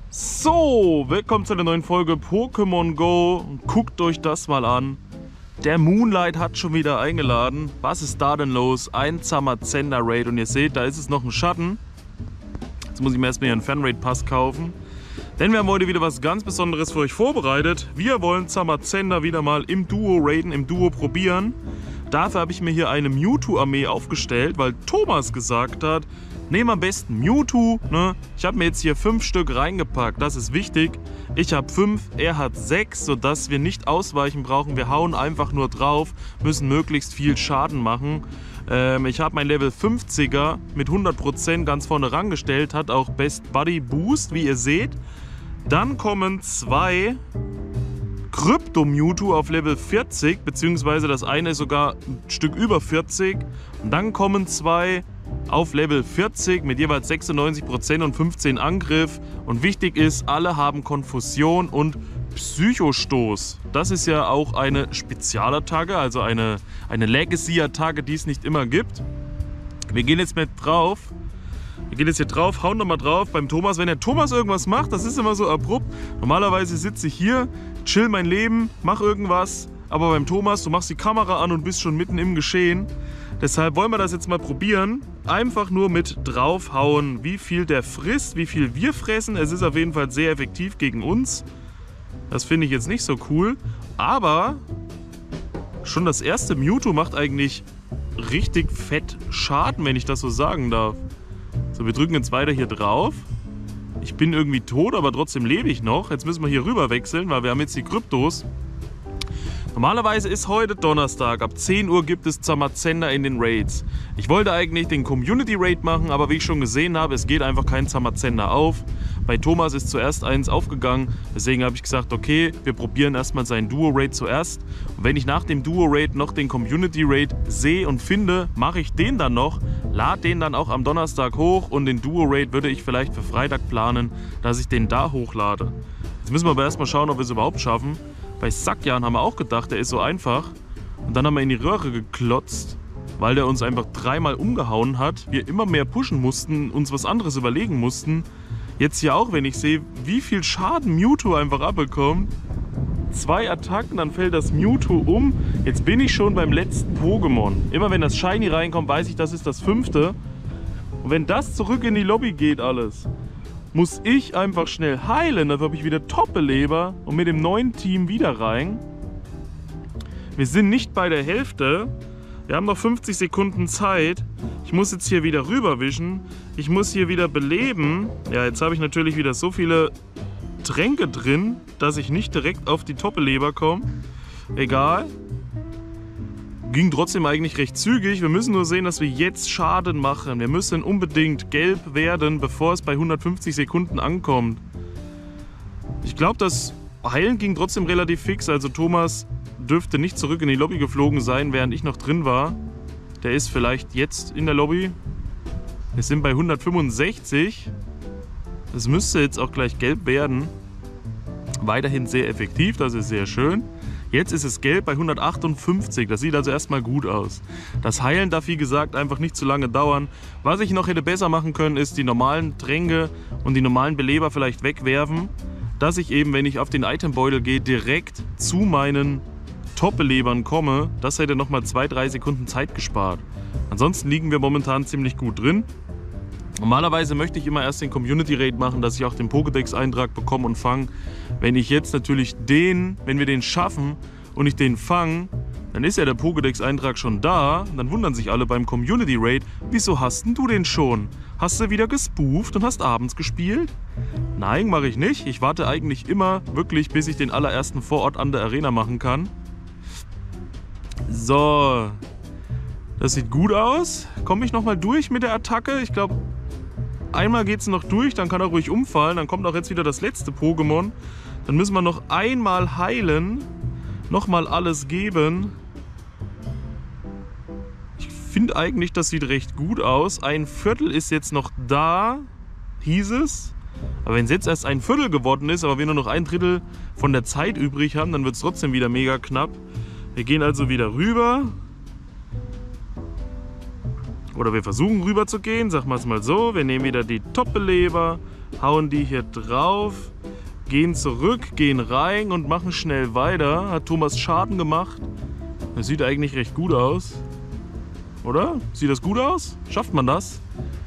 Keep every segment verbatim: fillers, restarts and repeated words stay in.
So, willkommen zu einer neuen Folge Pokémon Go. Guckt euch das mal an. Der Moonlight hat schon wieder eingeladen. Was ist da denn los? Ein Zamazenta Raid und ihr seht, da ist es noch ein Schatten. Jetzt muss ich mir erstmal hier einen Fanraid-Pass kaufen. Denn wir haben heute wieder was ganz Besonderes für euch vorbereitet. Wir wollen Zamazenta wieder mal im Duo raiden, im Duo probieren. Dafür habe ich mir hier eine Mewtwo-Armee aufgestellt, weil Thomas gesagt hat, nehmen am besten Mewtwo. Ne? Ich habe mir jetzt hier fünf Stück reingepackt, das ist wichtig. Ich habe fünf, er hat sechs, sodass wir nicht ausweichen brauchen. Wir hauen einfach nur drauf, müssen möglichst viel Schaden machen. Ähm, ich habe mein Level fünfziger mit hundert Prozent ganz vorne rangestellt, hat auch Best Buddy Boost, wie ihr seht. Dann kommen zwei Krypto Mewtwo auf Level vierzig, beziehungsweise das eine ist sogar ein Stück über vierzig. Und dann kommen zwei auf Level vierzig mit jeweils sechsundneunzig Prozent und fünfzehn Angriff. Und wichtig ist, alle haben Konfusion und Psychostoß. Das ist ja auch eine Spezialattacke, also eine, eine Legacy-Attacke, die es nicht immer gibt. Wir gehen jetzt mit drauf. Wir gehen jetzt hier drauf, hauen nochmal drauf beim Thomas. Wenn der Thomas irgendwas macht, das ist immer so abrupt. Normalerweise sitze ich hier, chill mein Leben, mach irgendwas. Aber beim Thomas, du machst die Kamera an und bist schon mitten im Geschehen. Deshalb wollen wir das jetzt mal probieren. Einfach nur mit draufhauen, wie viel der frisst, wie viel wir fressen. Es ist auf jeden Fall sehr effektiv gegen uns. Das finde ich jetzt nicht so cool. Aber schon das erste Mewtwo macht eigentlich richtig fett Schaden, wenn ich das so sagen darf. So, wir drücken jetzt weiter hier drauf. Ich bin irgendwie tot, aber trotzdem lebe ich noch. Jetzt müssen wir hier rüber wechseln, weil wir haben jetzt die Kryptos. Normalerweise ist heute Donnerstag. Ab zehn Uhr gibt es Zamazenta in den Raids. Ich wollte eigentlich den Community Raid machen, aber wie ich schon gesehen habe, es geht einfach kein Zamazenta auf. Bei Thomas ist zuerst eins aufgegangen. Deswegen habe ich gesagt, okay, wir probieren erstmal seinen Duo Raid zuerst. Und wenn ich nach dem Duo Raid noch den Community Raid sehe und finde, mache ich den dann noch. Lade den dann auch am Donnerstag hoch und den Duo Raid würde ich vielleicht für Freitag planen, dass ich den da hochlade. Jetzt müssen wir aber erstmal schauen, ob wir es überhaupt schaffen. Bei Sackjan haben wir auch gedacht, der ist so einfach. Und dann haben wir in die Röhre geklotzt, weil der uns einfach dreimal umgehauen hat. Wir immer mehr pushen mussten, uns was anderes überlegen mussten. Jetzt hier auch, wenn ich sehe, wie viel Schaden Mewtwo einfach abbekommt. Zwei Attacken, dann fällt das Mewtwo um. Jetzt bin ich schon beim letzten Pokémon. Immer wenn das Shiny reinkommt, weiß ich, das ist das fünfte. Und wenn das zurück in die Lobby geht alles, muss ich einfach schnell heilen. Dafür habe ich wieder Top-Beleber und mit dem neuen Team wieder rein. Wir sind nicht bei der Hälfte. Wir haben noch fünfzig Sekunden Zeit. Ich muss jetzt hier wieder rüberwischen. Ich muss hier wieder beleben. Ja, jetzt habe ich natürlich wieder so viele Tränke drin, dass ich nicht direkt auf die Top-Beleber komme. Egal. Ging trotzdem eigentlich recht zügig. Wir müssen nur sehen, dass wir jetzt Schaden machen. Wir müssen unbedingt gelb werden, bevor es bei hundertfünfzig Sekunden ankommt. Ich glaube, das Heilen ging trotzdem relativ fix. Also Thomas dürfte nicht zurück in die Lobby geflogen sein, während ich noch drin war. Der ist vielleicht jetzt in der Lobby. Wir sind bei hundertfünfundsechzig. Das müsste jetzt auch gleich gelb werden. Weiterhin sehr effektiv, das ist sehr schön. Jetzt ist es gelb bei hundertachtundfünfzig, das sieht also erstmal gut aus. Das Heilen darf wie gesagt einfach nicht zu lange dauern. Was ich noch hätte besser machen können, ist die normalen Tränke und die normalen Beleber vielleicht wegwerfen. Dass ich eben, wenn ich auf den Itembeutel gehe, direkt zu meinen Top-Belebern komme. Das hätte nochmal zwei, drei Sekunden Zeit gespart. Ansonsten liegen wir momentan ziemlich gut drin. Normalerweise möchte ich immer erst den Community Raid machen, dass ich auch den Pokédex-Eintrag bekomme und fange. Wenn ich jetzt natürlich den, wenn wir den schaffen und ich den fange, dann ist ja der Pokédex-Eintrag schon da. Dann wundern sich alle beim Community Raid, wieso hast denn du den schon? Hast du wieder gespooft und hast abends gespielt? Nein, mache ich nicht. Ich warte eigentlich immer wirklich, bis ich den allerersten Vorort an der Arena machen kann. So, das sieht gut aus. Komme ich nochmal durch mit der Attacke? Ich glaube, einmal geht es noch durch, dann kann er ruhig umfallen. Dann kommt auch jetzt wieder das letzte Pokémon. Dann müssen wir noch einmal heilen. Nochmal alles geben. Ich finde eigentlich, das sieht recht gut aus. Ein Viertel ist jetzt noch da, hieß es. Aber wenn es jetzt erst ein Viertel geworden ist, aber wir nur noch ein Drittel von der Zeit übrig haben, dann wird es trotzdem wieder mega knapp. Wir gehen also wieder rüber. Oder wir versuchen rüber zu gehen, sagen wir es mal so. Wir nehmen wieder die Top-Beleber, hauen die hier drauf, gehen zurück, gehen rein und machen schnell weiter. Hat Thomas Schaden gemacht. Das sieht eigentlich recht gut aus. Oder? Sieht das gut aus? Schafft man das?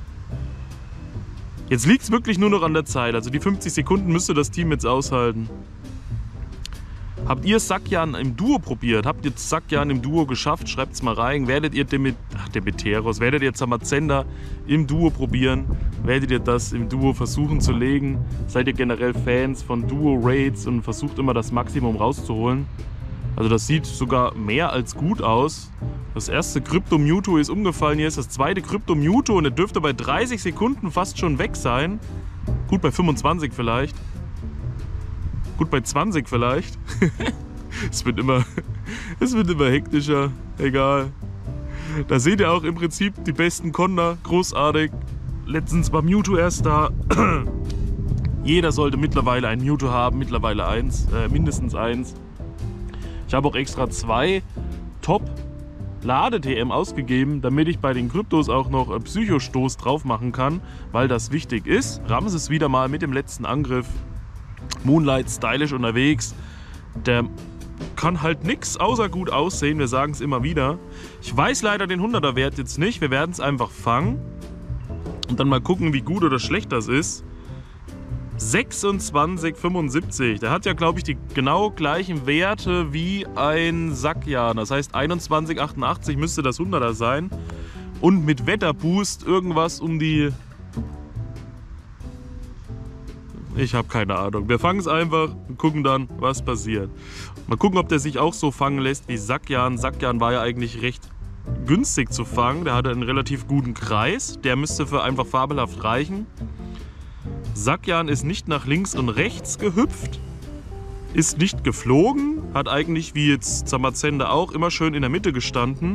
Jetzt liegt es wirklich nur noch an der Zeit. Also die fünfzig Sekunden müsste das Team jetzt aushalten. Habt ihr Sackjan im Duo probiert? Habt ihr Sackjan im Duo geschafft? Schreibt es mal rein. Werdet ihr Demit Ach, Demeteros, werdet ihr Zamazenta im Duo probieren? Werdet ihr das im Duo versuchen zu legen? Seid ihr generell Fans von Duo-Raids und versucht immer das Maximum rauszuholen? Also das sieht sogar mehr als gut aus. Das erste Krypto-Mewtwo ist umgefallen. Hier ist das zweite Krypto-Mewtwo und er dürfte bei dreißig Sekunden fast schon weg sein. Gut, bei fünfundzwanzig vielleicht. Gut, bei zwanzig vielleicht. Es wird immer, es wird immer hektischer. Egal. Da seht ihr auch im Prinzip die besten Konter. Großartig. Letztens war Mewtwo erst da. Jeder sollte mittlerweile ein Mewtwo haben. Mittlerweile eins. Äh, mindestens eins. Ich habe auch extra zwei Top-Lade-T M ausgegeben, damit ich bei den Kryptos auch noch Psychostoß drauf machen kann, weil das wichtig ist. Ramses wieder mal mit dem letzten Angriff. Moonlight stylisch unterwegs. Der kann halt nichts außer gut aussehen. Wir sagen es immer wieder. Ich weiß leider den hunderter Wert jetzt nicht. Wir werden es einfach fangen und dann mal gucken, wie gut oder schlecht das ist. sechsundzwanzig fünfundsiebzig. Der hat ja, glaube ich, die genau gleichen Werte wie ein Sackjan. Das heißt, einundzwanzig achtundachtzig müsste das hunderter sein. Und mit Wetterboost irgendwas um die... Ich habe keine Ahnung. Wir fangen es einfach und gucken dann, was passiert. Mal gucken, ob der sich auch so fangen lässt wie Sackjan. Sackjan war ja eigentlich recht günstig zu fangen. Der hatte einen relativ guten Kreis. Der müsste für einfach fabelhaft reichen. Sackjan ist nicht nach links und rechts gehüpft, ist nicht geflogen, hat eigentlich wie jetzt Zamazenta auch immer schön in der Mitte gestanden.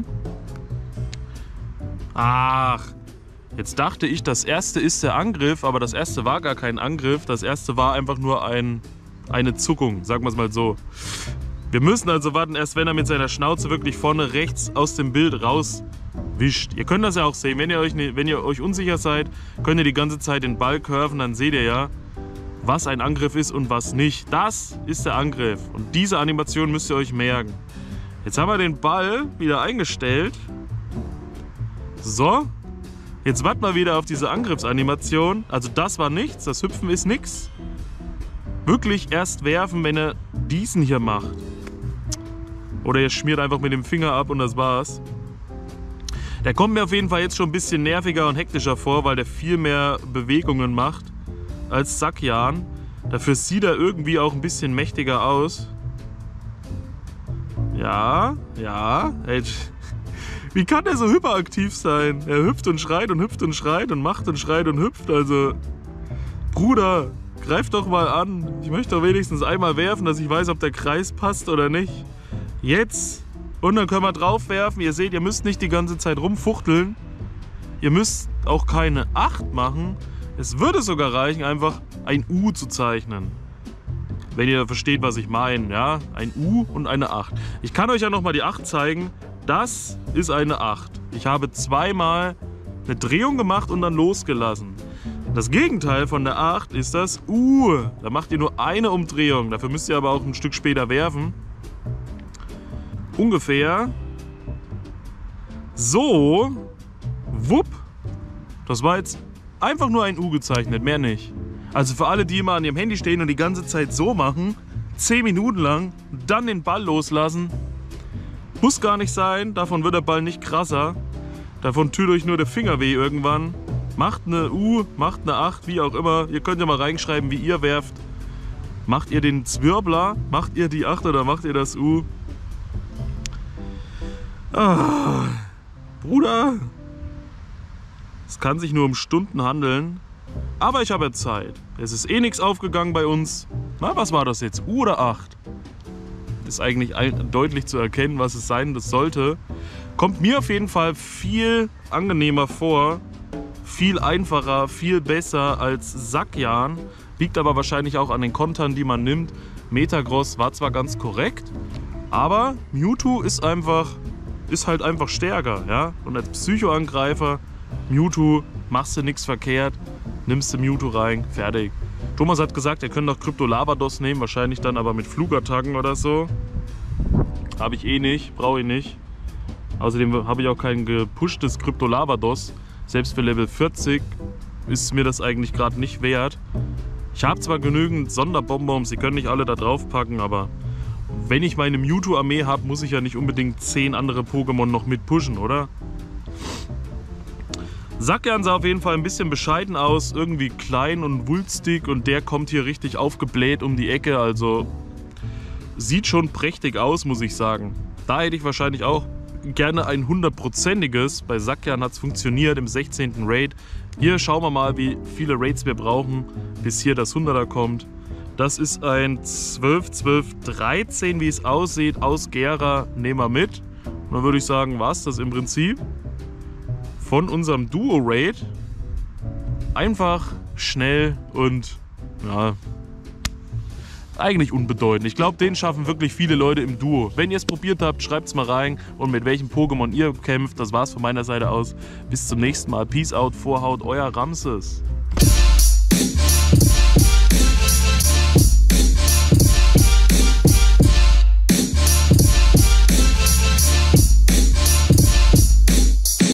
Ach, jetzt dachte ich, das erste ist der Angriff, aber das erste war gar kein Angriff, das erste war einfach nur ein, eine Zuckung, sagen wir es mal so. Wir müssen also warten, erst wenn er mit seiner Schnauze wirklich vorne rechts aus dem Bild rauswischt. Ihr könnt das ja auch sehen, wenn ihr euch, wenn ihr euch unsicher seid, könnt ihr die ganze Zeit den Ball curven, dann seht ihr ja, was ein Angriff ist und was nicht. Das ist der Angriff und diese Animation müsst ihr euch merken. Jetzt haben wir den Ball wieder eingestellt. So, jetzt warten wir wieder auf diese Angriffsanimation. Also das war nichts, das Hüpfen ist nichts. Wirklich erst werfen, wenn er diesen hier macht. Oder ihr schmiert einfach mit dem Finger ab und das war's. Der kommt mir auf jeden Fall jetzt schon ein bisschen nerviger und hektischer vor, weil der viel mehr Bewegungen macht als Sackjan. Dafür sieht er irgendwie auch ein bisschen mächtiger aus. Ja, ja. Ey, wie kann der so hyperaktiv sein? Er hüpft und schreit und hüpft und schreit und macht und schreit und hüpft. Also, Bruder, greif doch mal an. Ich möchte doch wenigstens einmal werfen, dass ich weiß, ob der Kreis passt oder nicht. Jetzt. Und dann können wir drauf werfen. Ihr seht, ihr müsst nicht die ganze Zeit rumfuchteln. Ihr müsst auch keine acht machen. Es würde sogar reichen, einfach ein U zu zeichnen. Wenn ihr versteht, was ich meine. Ja? Ein U und eine acht. Ich kann euch ja nochmal die acht zeigen. Das ist eine acht. Ich habe zweimal eine Drehung gemacht und dann losgelassen. Das Gegenteil von der acht ist das U. Da macht ihr nur eine Umdrehung. Dafür müsst ihr aber auch ein Stück später werfen. Ungefähr so. Wupp. Das war jetzt einfach nur ein U gezeichnet, mehr nicht. Also für alle, die immer an ihrem Handy stehen und die ganze Zeit so machen, zehn Minuten lang, dann den Ball loslassen. Muss gar nicht sein, davon wird der Ball nicht krasser. Davon tut euch nur der Finger weh irgendwann. Macht eine U, macht eine acht, wie auch immer. Ihr könnt ja mal reinschreiben, wie ihr werft. Macht ihr den Zwirbler, macht ihr die acht oder macht ihr das U? Ah, Bruder, es kann sich nur um Stunden handeln. Aber ich habe ja Zeit. Es ist eh nichts aufgegangen bei uns. Na, was war das jetzt? U oder acht? Ist eigentlich deutlich zu erkennen, was es sein das sollte. Kommt mir auf jeden Fall viel angenehmer vor. Viel einfacher, viel besser als Sackjan. Liegt aber wahrscheinlich auch an den Kontern, die man nimmt. Metagross war zwar ganz korrekt, aber Mewtwo ist einfach, ist halt einfach stärker. Ja? Und als Psychoangreifer, Mewtwo, machst du nichts verkehrt. nimmst du Mewtwo rein, fertig. Thomas hat gesagt, er könnte noch Kryptolavados nehmen, wahrscheinlich dann aber mit Flugattacken oder so. Habe ich eh nicht, brauche ich nicht. Außerdem habe ich auch kein gepushtes Kryptolavados. Selbst für Level vierzig ist mir das eigentlich gerade nicht wert. Ich habe zwar genügend Sonderbonbons, sie können nicht alle da drauf packen, aber wenn ich meine Mewtwo-Armee habe, muss ich ja nicht unbedingt zehn andere Pokémon noch mit pushen, oder? Sackern sah auf jeden Fall ein bisschen bescheiden aus, irgendwie klein und wulstig und der kommt hier richtig aufgebläht um die Ecke, also sieht schon prächtig aus, muss ich sagen. Da hätte ich wahrscheinlich auch gerne ein hundertprozentiges, bei Sackern hat es funktioniert im sechzehnten Raid. Hier schauen wir mal, wie viele Raids wir brauchen, bis hier das hunderter kommt. Das ist ein zwölf, zwölf, dreizehn, wie es aussieht, aus Gera, nehmen wir mit. Und dann würde ich sagen, was das im Prinzip von unserem Duo-Raid. Einfach, schnell und ja, eigentlich unbedeutend. Ich glaube, den schaffen wirklich viele Leute im Duo. Wenn ihr es probiert habt, schreibt es mal rein und mit welchem Pokémon ihr kämpft. Das war's von meiner Seite aus. Bis zum nächsten Mal. Peace out, Vorhaut, euer Ramses.